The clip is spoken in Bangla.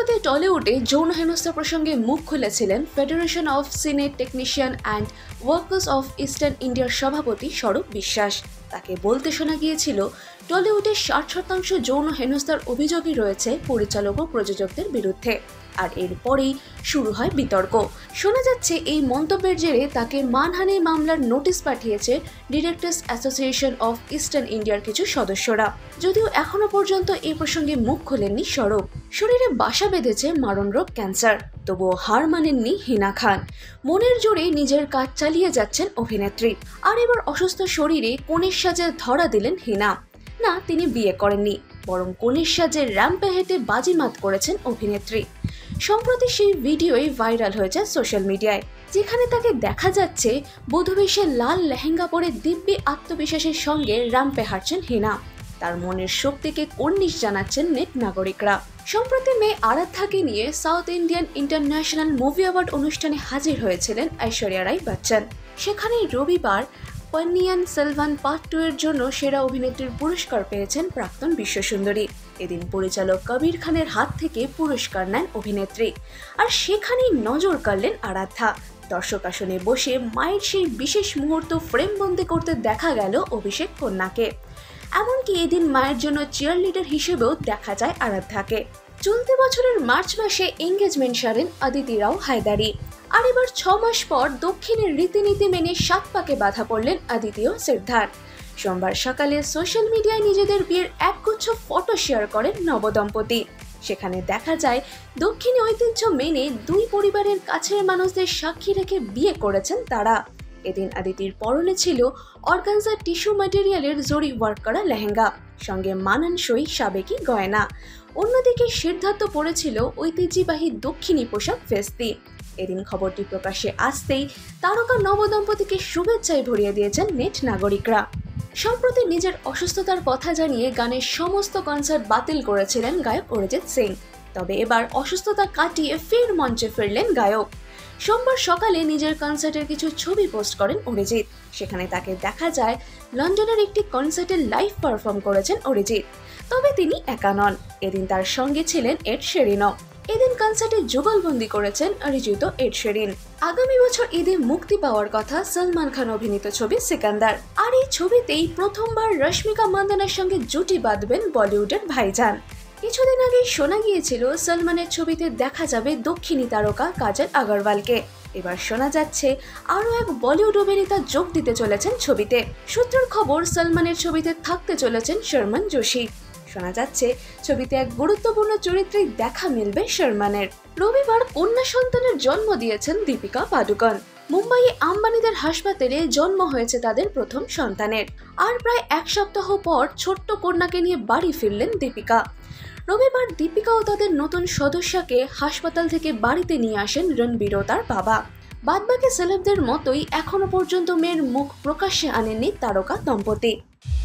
সম্প্রতি টলিউডে যৌন হেনস্থা প্রসঙ্গে মুখ খুলেছিলেন federation of cine technician and workers of eastern ইন্ডিয়ার সভাপতি স্বরূপ বিশ্বাস। তাকে বলতে শোনা গিয়েছিল, টলিউডে 60% যৌন হেনস্থার অভিযোগই রয়েছে পরিচালক ও প্রযোজকদের বিরুদ্ধে। আর এরপরেই শুরু হয় বিতর্ক। শোনা যাচ্ছে এই মন্তব্যের জেরে তাকে মানহানি মামলার নোটিশ পাঠিয়েছে ডিরেক্টর্স অ্যাসোসিয়েশন অফ ইস্টার্ন ইন্ডিয়ার কিছু সদস্যরা। যদিও এখনো পর্যন্ত এই প্রসঙ্গে মুখ খোলেননি স্বরূপ। শরীরে বাসা বেঁধেছে মারণ রোগ ক্যান্সার, তবুও হার মানেননি হিনা খান। মনের জোরে নিজের কাজ চালিয়ে যাচ্ছেন অভিনেত্রী। আর এবার অসুস্থ শরীরে কনের সাজে ধরা দিলেন হিনা। না, তিনি বিয়ে করেননি, বরং কনের সাজে র্যাম্পে হেঁটে বাজিমাত করেছেন অভিনেত্রী। সম্প্রতি সেই ভিডিওই ভাইরাল হয়েছে সোশ্যাল মিডিয়ায়, যেখানে তাকে দেখা যাচ্ছে বধূবেশে লাল লেহেঙ্গা পরে দিব্যি আত্মবিশ্বাসের সঙ্গে র্যাম্পে হাঁটছেন হিনা। তার মনের শক্তিকে কর্নিশ জানাচ্ছেন নেট নাগরিকরা। সম্প্রতি মেয়ে আরাধ্যাকে নিয়ে South Indian International Movie Award অনুষ্ঠানে হাজির হয়েছিলেন ঐশ্বরিয়া রাই বচ্চন। সেখানে রবিবার পন্নিয়ান সেলভান পার্ট 2 এর জন্য সেরা অভিনেত্রীর পুরস্কার পেয়েছেন প্রাক্তন বিশ্বসুন্দরী। এদিন পরিচালক কবির খানের হাত থেকে পুরস্কার নেন অভিনেত্রী। আর সেখানেই নজর কাড়লেন আরাধ্যা। দর্শক আসনে বসে মায়ের সেই বিশেষ মুহূর্ত ফ্রেমবন্দি করতে দেখা গেল অভিষেক কন্যাকে। এমনকি এদিন মায়ের জন্য চিয়ারলিডার হিসেবেও দেখা যায় আরাধ্যাকে। চলতি বছরের মার্চ মাসে এঙ্গেজমেন্ট সারেন আদিতি রাও হায়দারি। আর এবার 6 মাস পর দক্ষিণের রীতিনীতি মেনে 7 পাকে বাধা পড়লেন আদিতি ও সিদ্ধার্থ। সোমবার সকালে সোশ্যাল মিডিয়ায় নিজেদের বিয়ের একগুচ্ছ ফটো শেয়ার করেন নবদম্পতি। সেখানে দেখা যায় দক্ষিণী ঐতিহ্য মেনে দুই পরিবারের কাছের মানুষদের সাক্ষী রেখে বিয়ে করেছেন তারা। এদিন আদিতির পরনে ছিল অর্গানজা টিস্যু ম্যাটেরিয়ালের জরি ওয়ার্ক করা লেহেঙ্গা, সঙ্গে মানানসই সাবেকি গয়না। অন্যদিকে সিদ্ধার্থ পরেছিল ঐতিহ্যবাহী দক্ষিণী পোশাক ফেস্তি। এদিন খবরটি প্রকাশ্যে আসতেই তারকা নবদম্পতিকে শুভেচ্ছায় ভরিয়ে দিয়েছেন নেট নাগরিকরা। সম্প্রতি নিজের অসুস্থতার কথা জানিয়ে গানের সমস্ত কনসার্ট বাতিল করেছিলেন গায়ক অরিজিৎ সিং। তবে এবার অসুস্থতা কাটিয়ে ফের মঞ্চে ফিরলেন গায়ক। সোমবার সকালে নিজের কনসার্টের কিছু ছবি পোস্ট করেন অরিজিৎ। সেখানে তাকে দেখা যায় লন্ডনের একটি কনসার্টে লাইভ পারফর্ম করেছেন অরিজিৎ। তবে তিনি একা নন, এদিন তার সঙ্গে ছিলেন এড শেরিনও। এদিন কনসার্টে যুগলবন্দি করেছেন অরিজিৎ ও এড শেরিন। আগামী বছর ঈদে মুক্তি পাওয়ার কথা সলমান খান অভিনীত ছবি সিকান্দার। আর এই ছবিতেই প্রথমবার রশ্মিকা মান্দানার সঙ্গে জুটি বাঁধবেন বলিউডের ভাইজান। কিছুদিন আগেই শোনা গিয়েছিল সলমানের ছবিতে দেখা যাবে দক্ষিণী তারকা কাজল আগরওয়ালকে। এবার শোনা যাচ্ছে আরও এক বলিউড অভিনেতা যোগ দিতে চলেছেন ছবিতে। সূত্রের খবর, সলমানের ছবিতে থাকতে চলেছেন শর্মান জোশী। শোনা যাচ্ছে ছবিতে এক গুরুত্বপূর্ণ চরিত্রে দেখা মিলবে শর্মানের। রবিবার কন্যা সন্তানের জন্ম দিয়েছেন দীপিকা পাডুকোন। মুম্বাইয়ে আম্বানিদের হাসপাতালে জন্ম হয়েছে তাদের প্রথম সন্তানের। আর প্রায় 1 সপ্তাহ পর ছোট্ট কন্যাকে নিয়ে বাড়ি ফিরলেন দীপিকা। রবিবার দীপিকা ও তাদের নতুন সদস্যকে হাসপাতাল থেকে বাড়িতে নিয়ে আসেন রণবীর ও তার বাবা। বাদবাকি সেলেবদের মতোই এখনো পর্যন্ত মেয়ের মুখ প্রকাশ্যে আনেননি তারকা দম্পতি।